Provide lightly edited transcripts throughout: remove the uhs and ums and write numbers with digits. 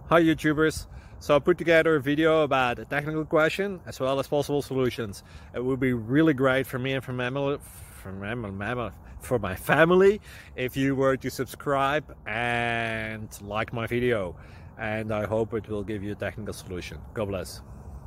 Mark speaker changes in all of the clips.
Speaker 1: Hi YouTubers, so I put together a video about a technical question as well as possible solutions. It would be really great for me and for my family if you were to subscribe and like my video, and I hope it will give you a technical solution. God bless.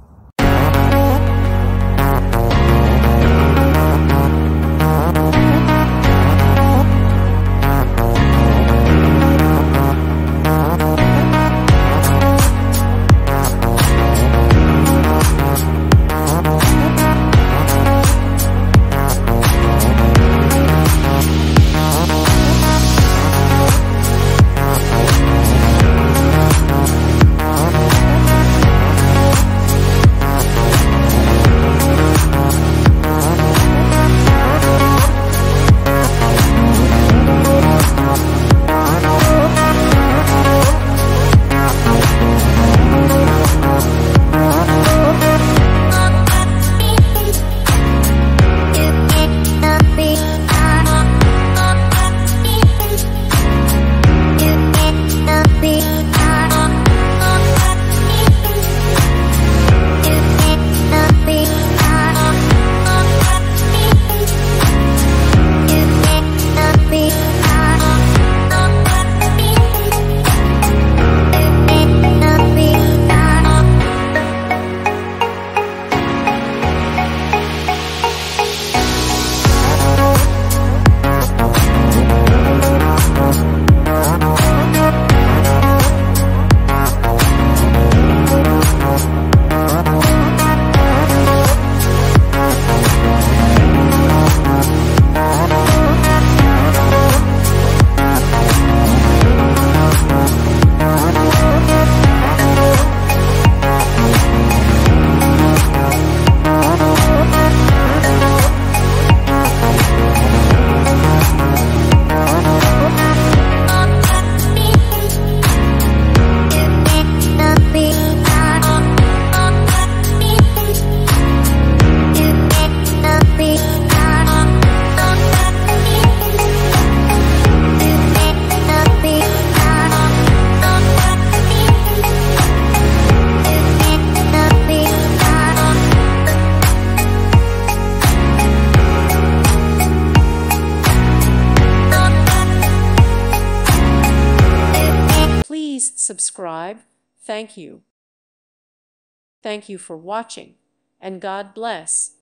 Speaker 2: Please subscribe. Thank you. Thank you for watching, and God bless.